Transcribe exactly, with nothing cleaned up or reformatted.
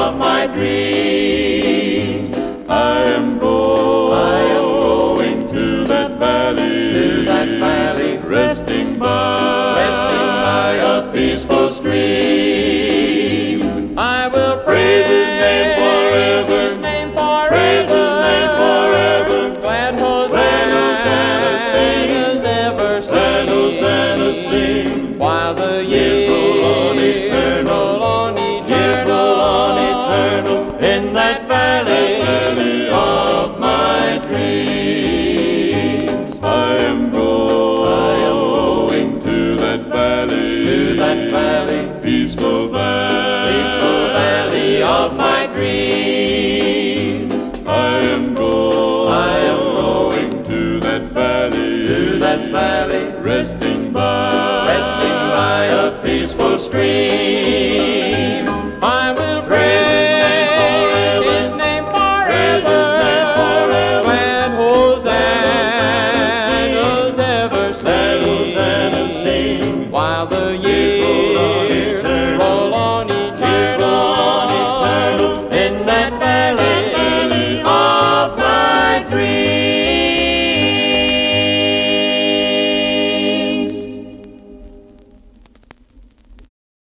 of my dreams. I am going, I am going to that valley, to that valley, resting by, resting by a peaceful stream. I will praise His name forever, His name forever, praise His name forever. Glad Hosanna, sing as ever sing, glad Hosanna sing, while the years roll on eternal, on years roll on eternal, in that valley, valley of my dreams. I am going, I am going to that valley, to that valley, peaceful valley, peaceful valley of my dreams. I am going, I am going to that valley, to that valley, resting by, resting by a peaceful stream.